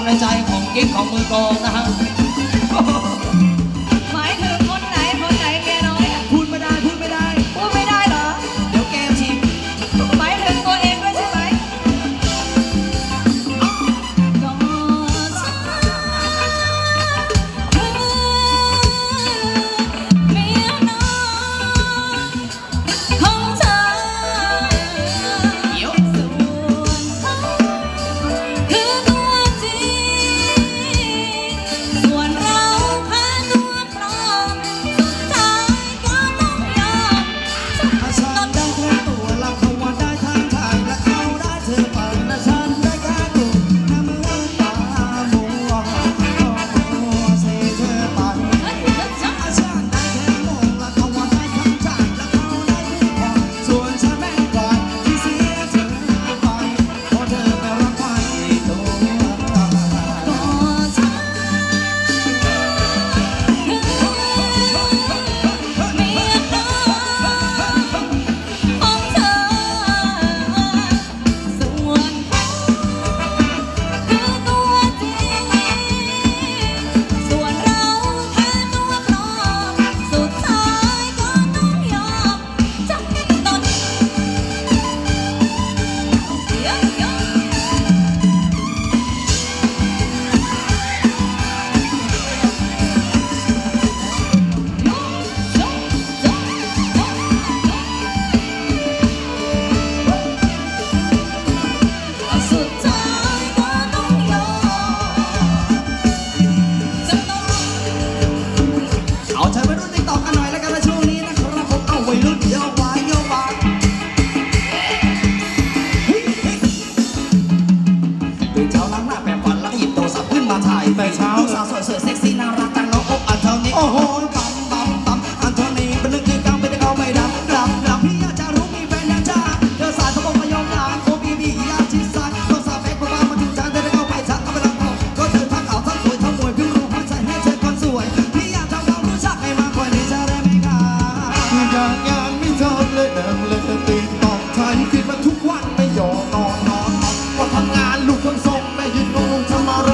ในใจของกิ๊กของมือกองนะฮะหมายถึงคนไหนคนไหนเมียน้อยพูดไม่ได้พูดไม่ได้พูดไม่ได้เหรอเดี๋ยวแกชิมหมายถึงตัวเองด้วยใช่ไหมก็ฉันคือเมียน้อยของเธอส่วนเขาคือตัวจริงส่วนเราแค่ตัวปลอมสุดท้ายก็ต้องยอมฉันได้แค่ตัวเราเขาว่าได้ทางทางและเขาได้เธอไปและฉันได้แค่ตัวน้ำมือตามัวเสียเธอไปฉันได้แค่มองและเขาว่าได้ทางทางและเขาได้เธอไปส่วนฉันแม่งกว่าที่เสียเธอไปเพราะเธอไปรักใครตัวก็ฉันคือเมียน้อยของเธอส่วนเขาคือตัวจริงส่วนเราแค่ตัวปลอมสุดท้ายก็ต้องยอมจำเป็นตนเยอะสุดท้ายก็ต้องยอมจำต้องเอาใจวัยรุ่นติ๊กต็อกกันหน่อยแล้วกันในช่วงนี้นะครับผมเอาวัยรุ่นโยกไปโยกมาตื่นเช้าล้างหน้าแปรงฟันแล้วก็หยิบโทรศัพท์ขึ้นมาถ่ายแต่เช้าลูกสาวสวยเสือเซ็กซี่น่ารักจังน้องอกอันเท่านี้โอ้โหปั๊มปั๊มปั๊มอันเท่านี้เป็นเรื่องที่กำเป็นแต่เขาไม่ดับพี่อยากจะรู้มีแฟนยังจ้าเธอสายเขาบอกมายอมนานโอ้พี่อยากชิดซ้ายโทรศัพท์แบกมามาถึงจานเธอได้เข้าไปชักเอาไปลองของก็เธอทั้งขาวทั้งสวยทั้งมวยผิวรูปหัวใจให้เธอคนสวยพี่อยากทำความรู้จักให้มากกว่านี้จะได้ไหมครับงานไม่ทำเลยนั่งเล่นแต่ตีตอกไทยคิดมาทุกวันไม่ยอมนอนก็ทำงานลูกคนส่งแม่ยืนงงทำอะไร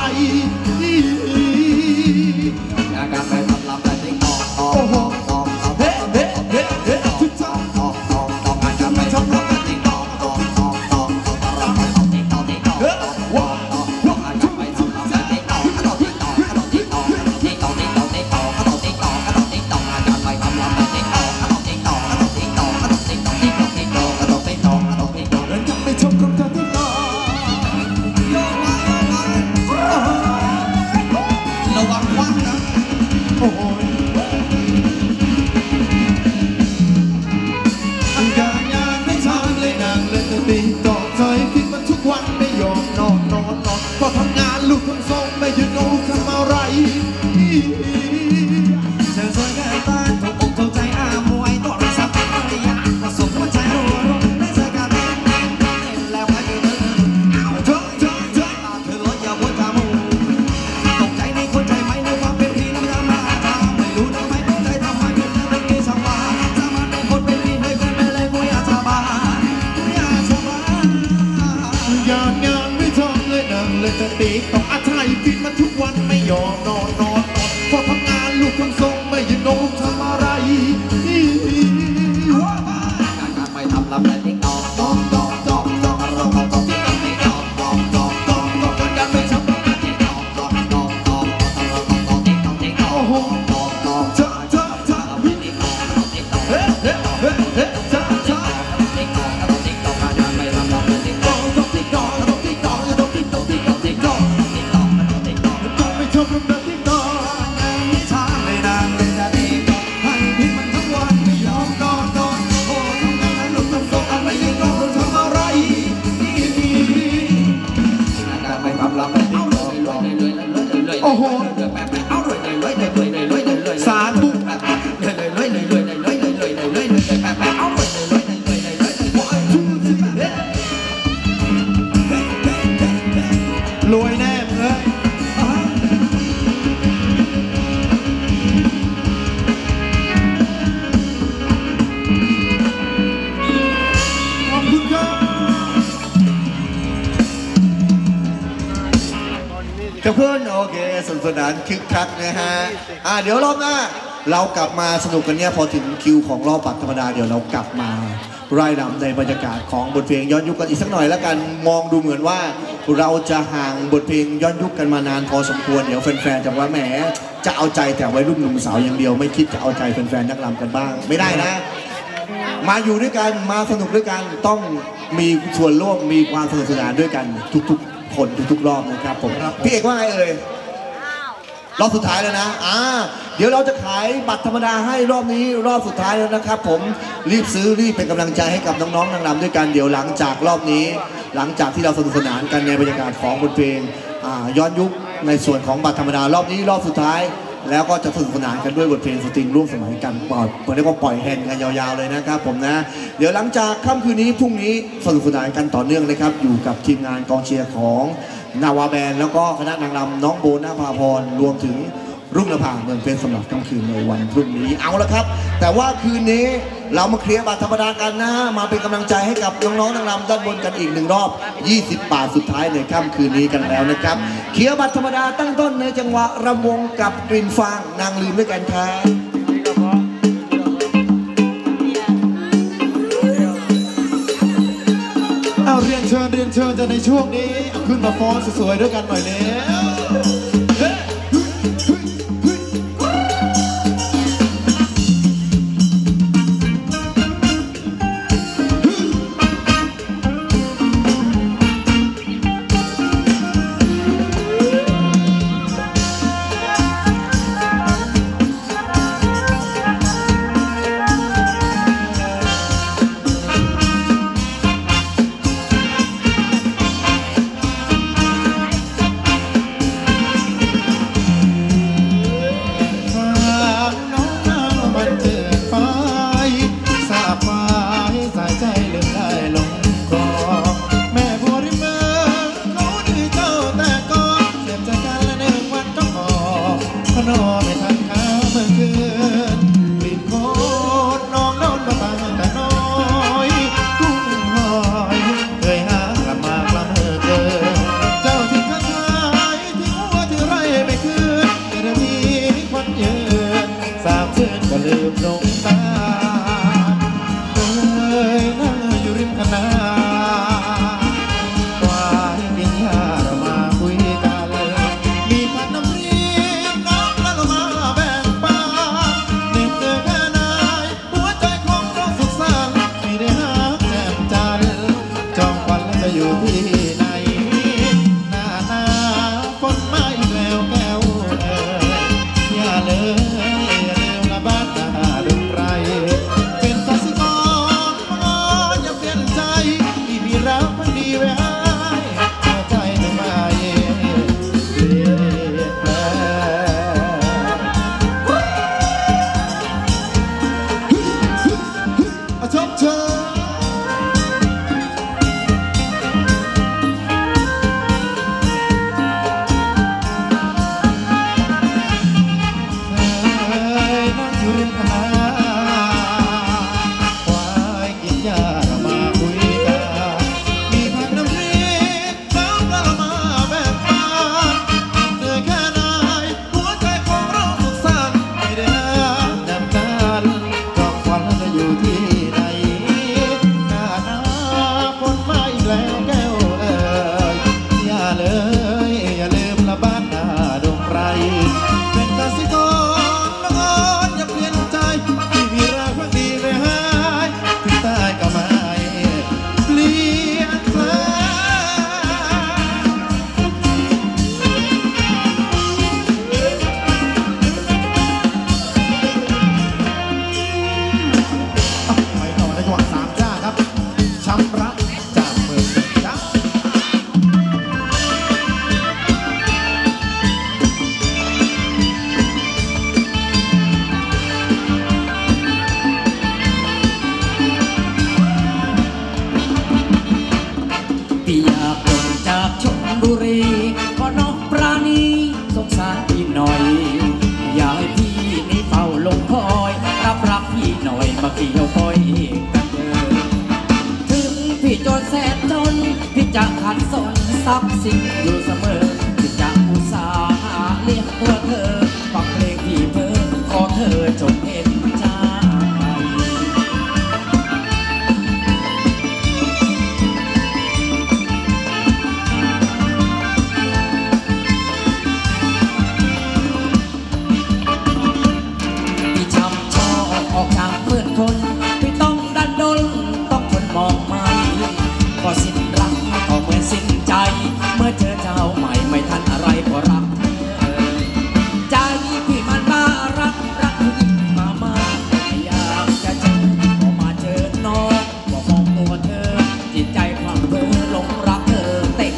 งานการไปทำลำแต่ติ๊กต็อกโอ้โหเฮ้เฮ้เฮ้เฮ้ทุกท่านงานการไปทำลำแต่ติ๊กต็อกเฮ้ว้าวงานการไปทำลำแต่ติ๊กต็อกงานการไปทำลำแต่ติ๊กต็อกงานการไปทำลำแต่ติ๊กต็อกเดินกลับไปชมคำถามที่ต่อระวังควันนะโอ้โหงานไม่ทำเลยนั่งเล่นแต่ตีตอกไทยคิดมาทุกวันไม่ยอมนอนก็ทำงานลูกคนส่งแม่ยืนงงทำอะไรเธอสวยเกินต้านถูกอกถูกใจมวยตัวเราสับภรรยาผสมหัวใจรัวได้เจอกันเต้นแล้วไปเดินเธอรถอย่าวนตามมูตกใจในคนใจไหมในความเป็นพี่น้ำยามาทำไม่รู้ทำไมตกใจทำไมเป็นเรื่องนี้สักวันสามารถเป็นคนเป็นพี่ให้เป็นไปเลยกูอยากสบายงานไม่ทำเลยนั่งเล่นแต่ตีต้องอาศัยกินมาทุกวันไม่ยอมนอนพอทำงานลูกคนส่งไม่ยืนงงทำอะไรการไปทำลำแต่ติ๊กต็อกการไปทำลำแต่ติ๊กต็อกโอ้โหจ้าเฮ้จ้าต้องไปชมคำถามที่ต่อไม่ทำเลยนางเลยจะดีก็ให้พี่มันทำสนุกสนานคึกคักนะฮะเดี๋ยวรอบหน้าเรากลับมาสนุกกันเนี่ยพอถึงคิวของรอบบัตรธรรมดาเดี๋ยวเรากลับมาไร่รำในบรรยากาศของบทเพลงย้อนยุคกันอีกสักหน่อยแล้วกันมองดูเหมือนว่าเราจะห่างบทเพลงย้อนยุคกันมานานพอสมควรเดี๋ยวแฟนๆจะว่าแหมจะเอาใจแต่วัยรุ่นหนุ่มสาวอย่างเดียวไม่คิดจะเอาใจแฟนๆนักรำกันบ้างไม่ได้นะมาอยู่ด้วยกันมาสนุกด้วยกันต้องมีส่วนร่วมมีความสนุกสนานด้วยกันทุกๆคนทุกๆรอบนะครับผมพี่เอกว่าไงเอ่ยรอบสุดท้ายแล้วนะเดี๋ยวเราจะขายบัตรธรรมดาให้รอบนี้รอบสุดท้ายแล้วนะครับผมรีบซื้อรีบเป็นกำลังใจให้กับน้องๆนางรำด้วยกันเดี๋ยวหลังจากรอบนี้หลังจากที่เราสนุกสนานกันในบรรยากาศของบทเพลงย้อนยุคในส่วนของบัตรธรรมดารอบนี้รอบสุดท้ายแล้วก็จะสนุกสนานกันด้วยบทเพลงสตริงร่วมสมัยกันเรียกว่าปล่อยแฮนด์กันยาวๆเลยนะครับผมนะเดี๋ยวหลังจากค่ำคืนนี้พรุ่งนี้สนุกสนานกันต่อเนื่องนะครับอยู่กับทีมงานกองเชียร์ของนาวาแบนด์แล้วก็คณะนางรำน้องโบนภาพรรวมถึงรุ่งนภาเมืองเพชรสำหรับค่ำคืนในวันพรุ่งนี้เอาละครับแต่ว่าคืนนี้เรามาเคลียร์บัตรธรรมดากันนะมาเป็นกำลังใจให้กับน้องๆนางรำด้านบนกันอีก1 รอบ20 บาทสุดท้ายในค่ำคืนนี้กันแล้วนะครับเคลียร์บัตรธรรมดาตั้งต้นในจังหวะรำวงกับกลิ่นฟางนางลืมด้วยกันครับเรียนเชิญจะในช่วงนี้เอาขึ้นมาฟ้อนสวยๆด้วยกันหน่อยแล้วมาเกี่ยวก้อยกันเลยถึงพี่จนแสนจนพี่จะขัดสนทรัพย์สินอยู่เสมอพี่จะอุตส่าห์เลี้ยตัวเธอฟังเพลงที่เพ้อขอเธอจงเห็นใจพี่ช้ำชอบออกจากเพื่อนคนพี่ต้องดันดนต้องทนมองไม่ก็สิ้นรักก็เหมือนสิ้นใจเมื่อเจอเจ้าใหม่ไม่ทันอะไรก็รักเธอใจพี่มันบ้ารักผู้หญิงมากไม่อยากจะเจอพอมาเจอน้องก็มองตัวเธอจิตใจพลังเธอหลงรักเธอเต็ม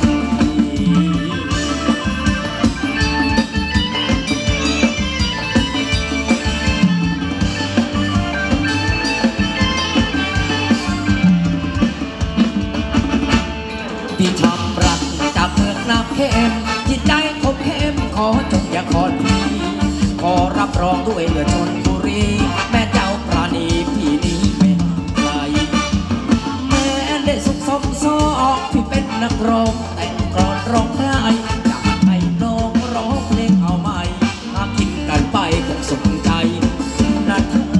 ที่ ช้ำรักจากเมืองน้ำเค็มจิตใจคมเข้มขอจงอย่าขอทีขอรับรองด้วยเลือดชนบุรีแม่เจ้าปราณีพี่นี้ไม่ห่างไกลแม้ได้สุขสมซอกพี่เป็นนักร้องแต่งกลอนร้องไห้อยากให้น้องร้องเพลงเอาใหม่หากคิดกันไปคงสมใจนะเธอ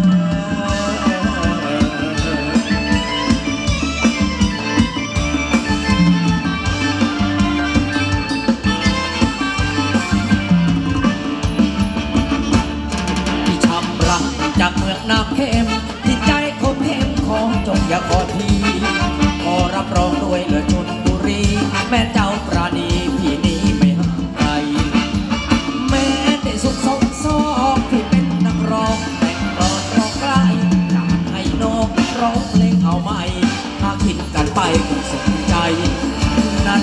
จากเมืองน้ำเค็มจิตใจคมเข้มขอจงอย่าขอทีขอรับรองด้วยเลือดชนบุรีแม่เจ้าปราณีพี่นี้ไม่ห่างไกลแม้ได้สุขสมซอกที่เป็นนักร้องแต่งกลอนร้องไกลอยากให้น้องร้องเพลงเอาใหม่หากคิดกันไปคงสนใจนั้น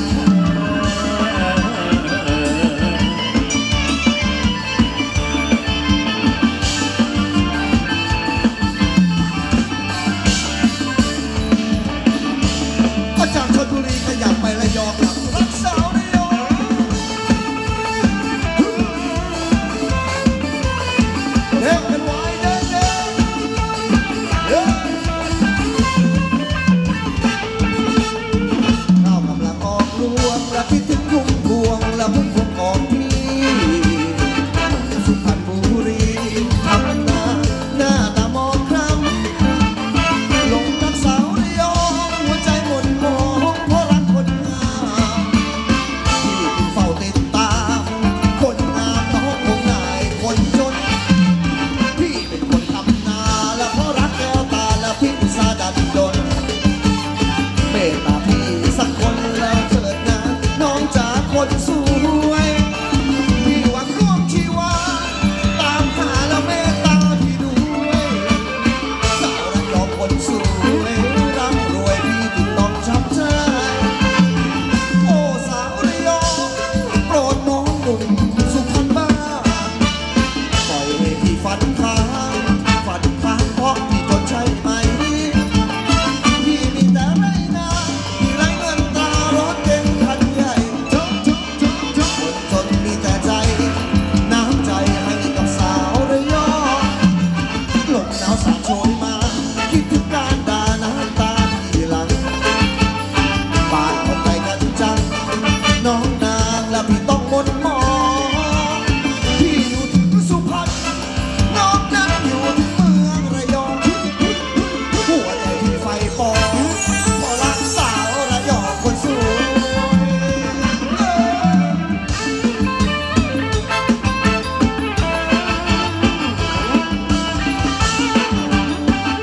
เ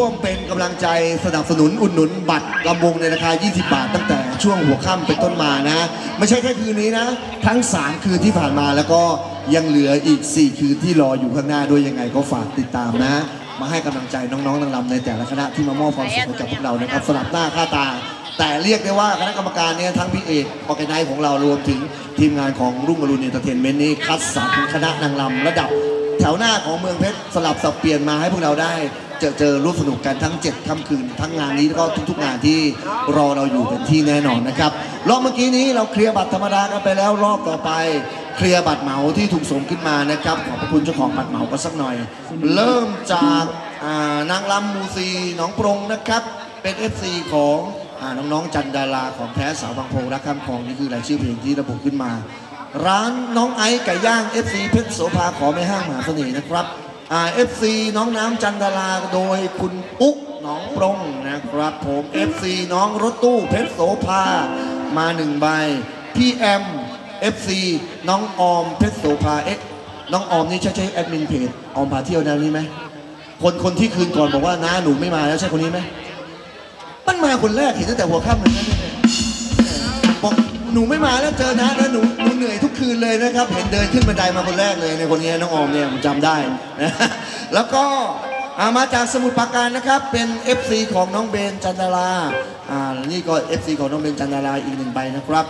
วมเป็นกำลังใจสนับสนุนอุดหนุนบัตรลำวงในราคา 20 บาทตั้งแต่ช่วงหัวค่ำเป็นต้นมานะไม่ใช่แค่คืนนี้นะทั้ง 3 คืนที่ผ่านมาแล้วก็ยังเหลืออีก 4 คืนที่รออยู่ข้างหน้าด้วยยังไงก็ฝากติดตามนะมาให้กำลังใจน้องๆนางรำในแต่ละคณะที่มามอบความสุขให้กับพวกเรานะครับสลับหน้าค่าตาแต่เรียกได้ว่าคณะกรรมการเนี่ยทั้งพี่เอกออแกไนซ์ของเรารวมถึงทีมงานของรุ่งอรุณเอนเตอร์เทนเมนต์นี่คัดสรรคณะนางรำระดับแถวหน้าของเมืองเพชรสลับสับเปลี่ยนมาให้พวกเราได้เจอร่วมสนุกกันทั้ง7ค่ำคืนทั้งงานนี้แล้วก็ทุกๆงานที่รอเราอยู่เป็นที่แน่นอนนะครับรอบเมื่อกี้นี้เราเคลียร์บัตรธรรมดากันไปแล้วรอบต่อไปเคลียร์บัตรเหมาที่ถูกส่งขึ้นมานะครับขอบพระคุณเจ้าของบัตรเหมากันสักหน่อยเริ่มจากนางรำมูซีหนองปรงนะครับเป็น FC ของน้องๆจันดาราของแท้สาวบางโพรักข้ามคลองนี่คือรายชื่อเพลงที่ระบุขึ้นมาร้านน้องไอซ์ไก่ย่าง FC เพชรโสภาขอไม่ห้างมหาเสน่ห์นะครับFC น้องน้ำจันดาราโดยคุณปุ๊กหนองปรงนะครับผม FC น้องรถตู้เพชรโสภามา1ใบพี่แอม FC น้องออมเพชรโสภาน้องออมนี่ใช่แอดมินเพจออมพาเที่ยวแนวนี้ไหมคนที่คืนก่อนบอกว่าน้าหนูไม่มาแล้วใช่คนนี้ไหมมันมาคนแรกเห็นตั้งแต่หัวค่ำเลยนะบอกหนูไม่มาแล้วเจอนะแล้วหนูเหนื่อยทุกคืนเลยนะครับเห็นเดินขึ้นบันไดมาคนแรกเลยในคนนี้น้องออมเนี่ยผมจำได้นะแล้วก็มาจากสมุทรปราการนะครับเป็น FC ของน้องเบนจันดารานี่ก็ FC ของน้องเบนจันดาราอีก1ใบนะครับ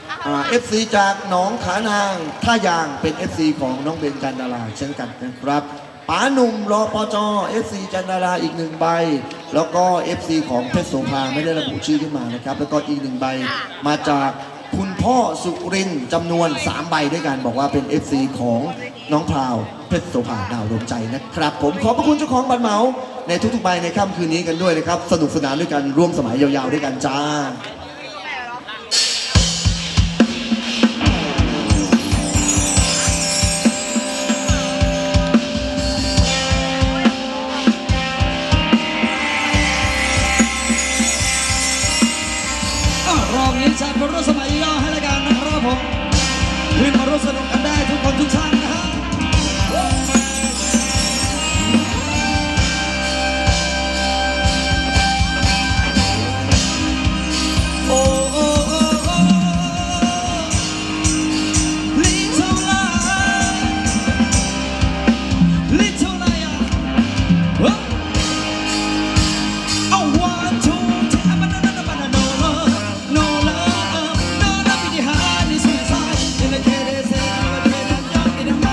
FC จากหนองขานางท่ายางเป็น FC ของน้องเบนจันดาราเช่นกันนะครับป๋าหนุ่มรปจ FC จันดาราอีก1ใบแล้วก็ FC ของเพชรโสภาไม่ได้ระบุชื่อขึ้นมานะครับแล้วก็อีก1ใบมาจากคุณพ่อสุรินทร์จำนวน3ใบด้วยกันบอกว่าเป็น FC ของน้องพราวเพชรโสภาดาวดวงใจนะครับผมขอบพระคุณเจ้าของบัตรเหมาในทุกๆใบในค่ำคืนนี้กันด้วยนะครับสนุกสนานด้วยกันร่วมสมัยยาวๆด้วยกันจ้ารอบนี้จัดเป็นรถสมัยย่อให้ละกันนะครับผมขึ้นมาร่วมสนุกกันได้ทุกคนทุกท่านนะฮะโอ้โอ้โอ้โอ้Little light I want to no love behind this inside in the kid is in the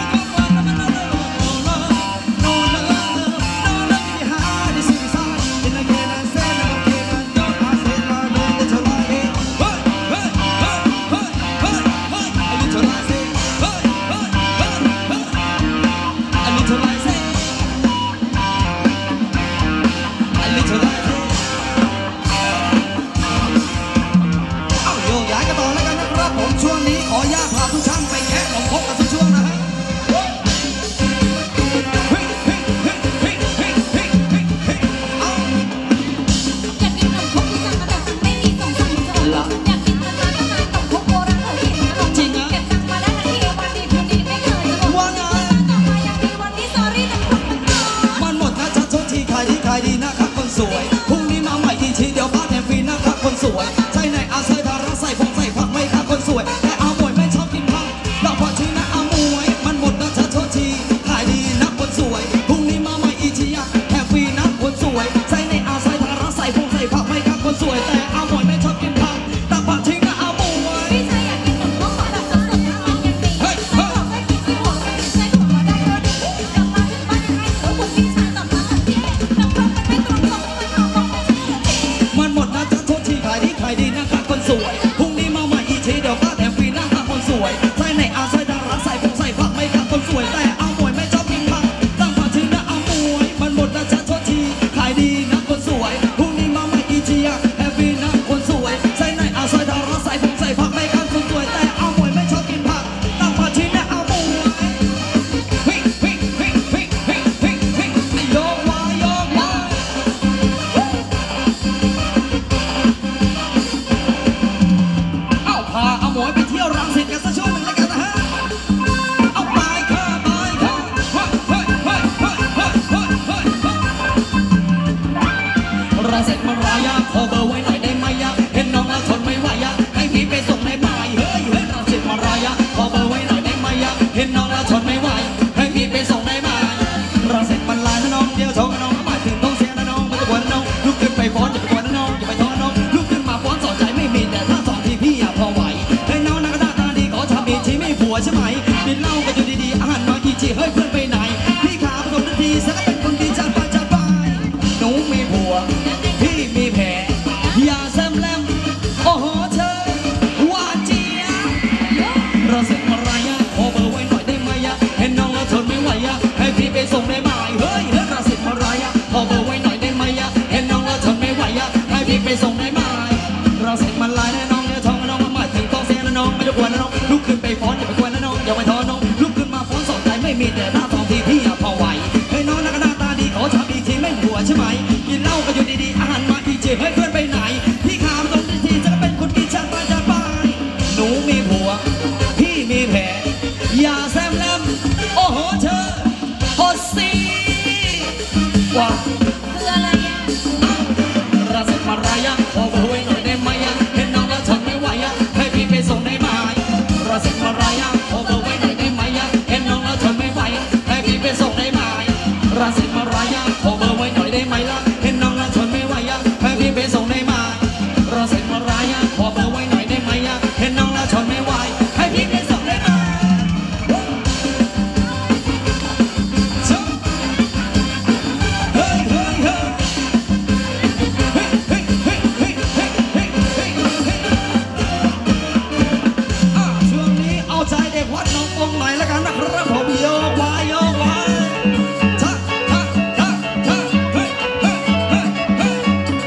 ใช่ไหมกินเหล้ากันอยู่ดีๆอาหารมากี่จีเฮ้ยเพื่อนไปไหนพี่ขาประตูทันทีสักเป็นคนดีจัดไปจัดไปหนูมีผัวพี่มีแผลอย่าแซมแลมโอ้โหเธอหวานเจี๊ยบเราเสร็จมาไรอะขอเบอร์ไว้หน่อยได้ไหมอะเห็นน้องแล้วทนไม่ไหวอะให้พี่ไปส่งได้ไหมเฮ้ยเราเสร็จมาไรอะขอเบอร์ไว้หน่อยได้ไหมอะเห็นน้องแล้วทนไม่ไหวอะให้พี่ไปส่งได้ไหมเราเสร็จมาลายแน่น้องเนี่ยท้องน้องมาหมายถึงต้องเสียแล้วน้องไม่ต้องกลัวนะน้องลุกขึ้นไปฟ้อนอย่าไปกลัวนะน้องอย่าไปท้อน้องลุกขึ้นมาฟ้อนสองใจไม่มีแต่หน้าทองทีพี่อย่าพอไหวเฮ้ยน้องนักหน้าตาดีขอทำอีกทีไม่หัวใช่ไหมกินเหล้ากันอยู่ดีๆอาหารมาอีเจเฮ้ยเพื่อนไปไหนพี่ขามตรงทีจะเป็นคนกินชัดไปจัดไปหนูมีผัวพี่มีแผลอย่าแซมแลมโอ้โหเธอโฮสีว่าคืออะไรอ่ะเราเสร็จมาไรอะขอเบอร์ไว้หน่อยได้ไหมอะเห็นน้องแล้วทนไม่ไหวอะให้พี่ไปส่งได้ไหมเราเสร็จมาไรอะขอเบอร์ไว้หน่อยได้ไหมอะเห็นน้องแล้วทนไม่ไหวให้พี่ไปส่งได้ไหมเราเสร็จมาไรอะขอเบอร์ไว้หน่อยได้ไหมล่ะเห็นน้องแล้วทนไม่ไหวอะให้พี่ไปส่งได้ไหมเราเสร็จมาไรอะขอเบอร์ไว้หน่อยได้ไหมอะเห็นน้องแล้วทนไม่ไหวให้พี่ไปส่งได้ไหมเฮ้ยเฮ้ยเฮ้ย ช่วงนี้เอาใจเด็กวัดหนองปงหน่อยแล้วกันนะครับผมโยกวายโยกวายท่าท่าท่าท่าเฮ้ยเฮ้ยเฮ้ยเฮ้ย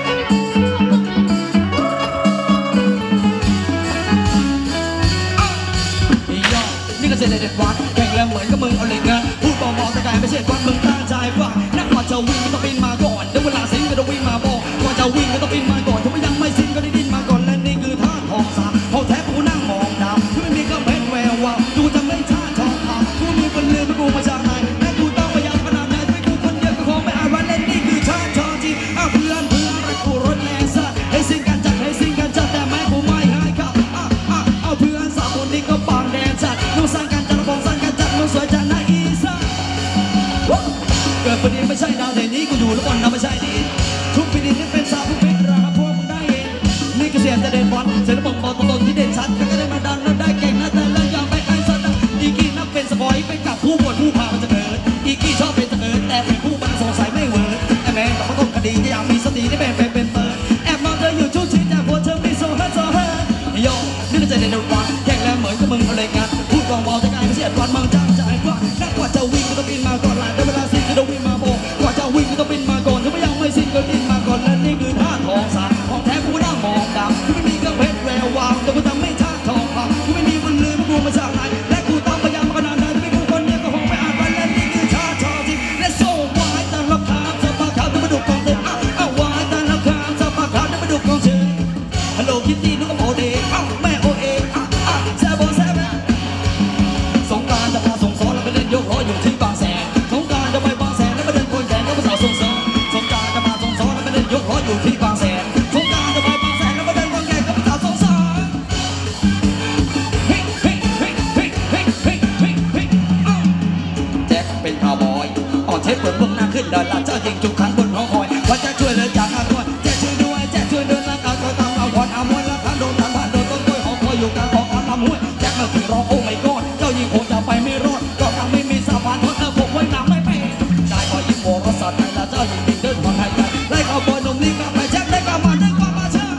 โยกนี่ก็เจเด็กวัดแข่งแล้วเหมือนกับมึงเอาเหล็กนะพูดบอกแต่กายไม่ใช่วัดมึงตั้งใจฟังนักว่าจะวิ่งก็ต้องบินมาก่อนเดี๋ยวเวลาสิ้นก็ต้องวิ่งมาบอกก่อนจะวิ่งก็ต้องบินมาก่อนถ้าไม่ยังไม่สิ้นก็ได้ดินมาก่อนและนี่คือท่าทองสามพอแท้กูนั่งมองดาวที่ไม่มีก็เป็นแวววาวดูจะไม่ท่าทองคำกูมีคนลืมกูมาจากไหนและกูต้องพยายามขนาดไหนไม่กูคนเดียวก็คงไม่อาจวันเล่นนี่คือท่าทองจริงเพื่อนรักกูรถแรงซะให้สิ่งกันจัดให้สิ่งกันจัดแต่แม้กูไม่ให้ครับเอาเพื่อนสาวคนนี้ก็ปางแดงจัดนุ่งสร้างกันจัดระบงสร้างกันจัดนุ่งสวยจัดนะอีสานเกิดประเด็นไม่ใช่ดาวแต่นี้กูอยู่แล้วบนน้ำไม่ใช่ดีทุกปีนี้เป็นสาวผู้เป็นราพวกมึงได้เองนี่ก็เสียจะเด่นบอลเสียระบบตัวตนที่เด่นชัดก็ได้มาดันแล้วได้เก่งนะแต่เรื่องยังไม่ไอ้สัตว์อีกี้นับเป็นสปอยไปกับผู้บวชผู้พามันจะเกิดอีกี้ชอบเป็นจะเกิดแต่เป็นผู้มันสงสัยไม่เวิร์ดไอ้แม่กับพระต้นคดีอยากมีสติได้เป็นเปิดแอบมองเธออยู่ชุดชิ้นแต่หัวเธอไม่โซ่ฮะโซ่ฮะโยนี่ก็จะเด่นบอลแข่งแล้วเหมือนกับมึงเอาเลยกันพูดบอกจะกลายไม่ใช่บอลมึงจ้างใจกว่านักกว่าจะวิ่งก็ต้องบินมาก่อนหลังได้เวลาสิ้นก็ต้องวิ่งมาบอกกว่าจะวิ่งก็ต้องบินมาก่อนถ้าไม่ยังไม่สิ้นก็ดินมาก่อนและนี่คือท่าทองสารของแท้กูนั่งมองดาวที่ไม่มีก็เพชรแวววาวแต่กูทำไม่ท่าทองคำกูไม่มีมันลืมกูมาจากไหนและกูต้องพยายามขนาดไหนที่ไม่กูคนเดียวก็คงไม่อาจวันและนี่คือท่าทองจริงและโซ่วายแต่ละคำจะปากขาวจะมาดูกองเธอวายแต่ละคำจะปากขาวจะมาดูกองเธอฮัลโหลคิตตี้นุ๊กโมเดแม่โอเอแซ่บแซ่บสงการจะพาส่งสอนแล้วไปเล่นยกล้ออยู่ที่บางแสนสงการจะไปบางแสนแล้วไปเล่นคนแขนก็ภาษาส่งเสริมสงการจะพาส่งสอนแล้วไปเล่นยกล้ออยู่ที่บางแสนสงการจะไปบางแสนแล้วไปเล่นคนแขนก็ภาษาส่งเสริมเฮ้ยเฮ้ยเฮ้ยเฮ้ยเฮ้ยเฮ้ยเฮ้ยเฮ้ยแจ็คเป็นคาวบอยอ่อนเทปเปิดเบื้องหน้าขึ้นเดินลาเจ้ายิงจุกขันบนหอคอยว่าจะช่วยเหลือจากอาคอยแจ็คช่วยด้วยแจ็คช่วยเดินแล้วเอาตัวตามเอาควันเอามวยแล้วทันโดนทันผ่านโดนต้นกล้วยหอคอยอยู่กลางของการทำห้วยแจ็คมาถึงร้องโอ้ไม่กอดเจ้ายิงคงจะไปไม่รอดก็ทำไม่มีสะพานเพราะเธอผมไว้หนักไม่เป็นได้ก็ยิงโบรสัตว์ในละเจ้ายิงเดินความหายใจไล่เข้าบอลนมรีบกลับไปแจ็คได้กลับมาได้ความมาเชื่อ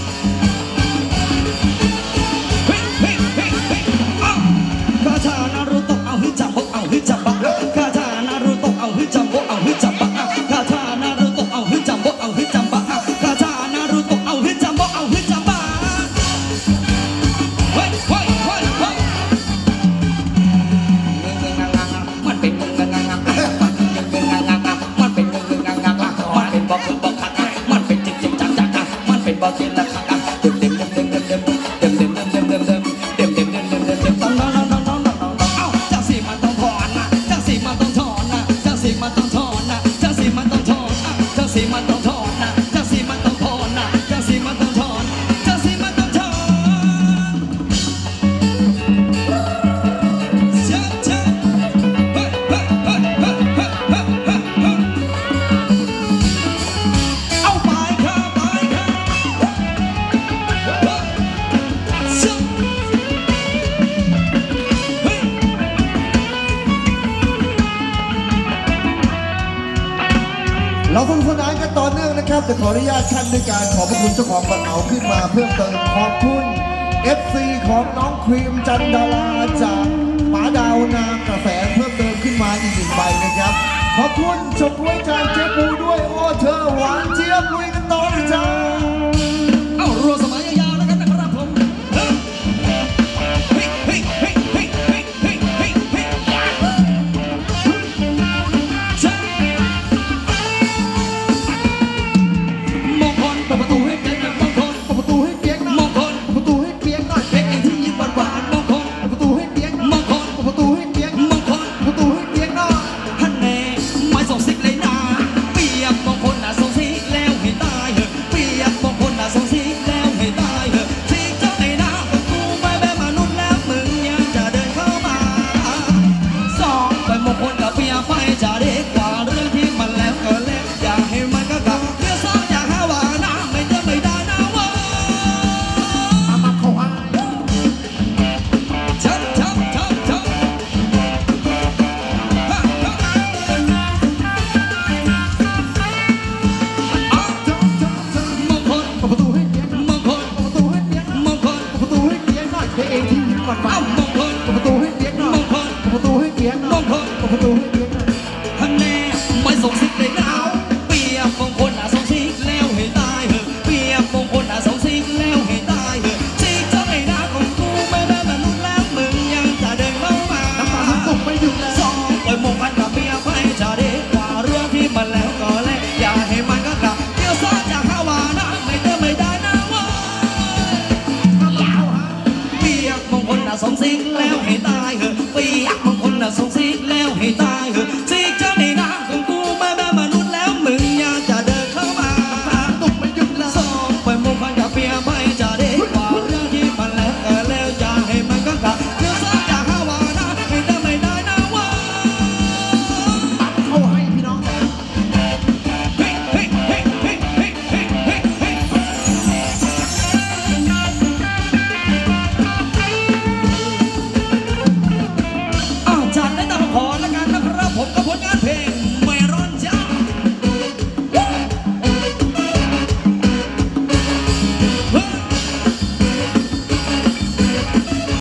เฮ้ยเฮ้ยเฮ้ยเฮ้ยคาถานารูโตะเอาฮิจับโบเอาฮิจับบักคาถานารูโตะเอาฮิจับโบเอาฮิจับบักคาถานารูโตะเอาฮิจับโบเอาฮิจับบักคาถานารูโตะเอาฮิจับโบเอาฮิจับบักเฮ้ยเฮ้ยเฮ้ยเฮ้ยเราสนุกสนานกันต่อเนื่องนะครับแต่ขออนุญาตขั้นด้วยการขอบพระคุณเจ้าของบัตรเหมาขึ้นมาเพิ่มเติมขอบคุณ FC ของน้องครีมจันดาราจากป๋าดาวนากระแสเพิ่มเติมขึ้นมาอีก1 ใบนะครับขอบคุณชมวยจากเจ๊ปูด้วยโอ้เธอหวานเจี๊ยบลุยกันต่อเลยจ้าเอ้ารัวสมัยยาวๆแล้วกันนะครับผมเฮ้ยเฮ้ยเฮ้ยเฮ้ยเฮ้ยเฮ้ยเฮ้ยเฮ้ยเฮ้ยมงคลเปิดประตูให้เปียกมงคลเปิดประตูให้เปียกมงคลเปิดประตูให้เปียกหน่อยเปียกอย่างที่ยิ้มหวานๆมงคลเปิดประตูให้เปียกมงคลเปิดประตูให้เปียกมงคลเปิดประตูให้เปียกหน่อยฮันแน่ไม่ส่งซิกเลยนะเปียกมงคลน่ะส่งซิกแล้วให้ตายเหอะเปียกมงคลน่ะส่งซิกแล้วให้ตายเหอะซิกเจ้าไอ้น้าก็กูไม่แบบมนุษย์แล้วมึงยังจะเดินเข้ามาสองไปมงคลกับเปียกไปจะเด็กกว่าเรื่องที่มันแล้วก็เล็กอยากให้มันก็กลับเรื่องสองอยากหาว่านะไม่ได้ไม่ได้นะเว้ยชับชับชับชับฮะฮะอ๋อมงคลเปิดประตูให้เปียกมงคลเปิดประตูให้เปียกมงคลเปิดประตูให้เปียกหน่อยเพลงเองที่ยิ้มก่อนเอ้ามงคลเปิดประตูให้เปียกหน่อยมงคลเปิดประตูให้เปียกหน่อยมงคลเปิดประตูให้เปียกหน่อยฮันแน่ไม่ส่งซิกเลยนะเปียกมงคลน่ะส่งซิกแล้วให้ตายเหอะเปียกมงคลน่ะส่งซิกแล้วให้ตายเหอะซิกเจ้าไอ้นาของกูไม่ได้มนุษย์แล้วมึงยังจะเดินเข้ามาน้ำตาน้ำตกไม่หยุดแล้วสองปล่อยมงพันกับเปียกไปจะเด็กกว่าเรื่องที่มันแล้วก็เล็กอย่าให้มันก็กลับเดี๋ยวซ้อนจะหาว่านะไม่ได้ไม่ได้นะเว้ยเปียกมงคลน่ะส่งซิกแล้วให้ตายเหอะ